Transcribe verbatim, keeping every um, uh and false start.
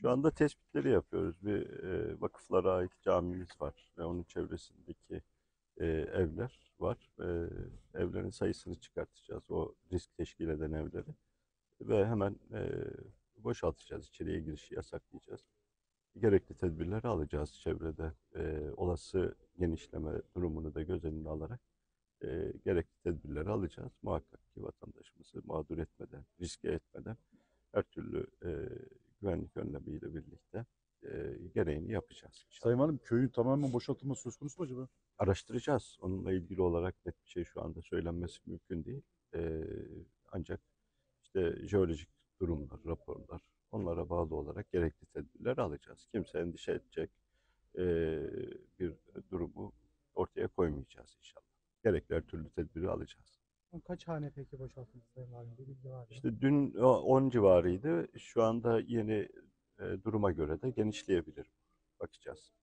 Şu anda tespitleri yapıyoruz. Bir e, vakıflara ait camimiz var ve onun çevresindeki e, evler var. E, evlerin sayısını çıkartacağız. O risk teşkil eden evleri. Ve hemen e, boşaltacağız. İçeriye girişi yasaklayacağız. Gerekli tedbirleri alacağız çevrede. E, olası genişleme durumunu da göz önüne alarak e, gerekli tedbirleri alacağız. Muhakkak ki vatandaşımızı mağdur etmeden, riske etmeden her türlü e, güvenlik önlemiyle birlikte e, gereğini yapacağız inşallah. Sayın Valim, köyün tamamen boşaltılması söz konusu mu acaba? Araştıracağız. Onunla ilgili olarak net bir şey şu anda söylenmesi mümkün değil. E, ancak işte jeolojik durumlar, raporlar, onlara bağlı olarak gerekli tedbirler alacağız. Kimse endişe edecek e, bir durumu ortaya koymayacağız inşallah. Gerekli her türlü tedbiri alacağız. Kaç hane peki boşaltıldı Sayın Valim? Bir bilgi var mı? İşte dün on civarıydı. Şu anda yeni e, duruma göre de genişleyebilir. Bakacağız.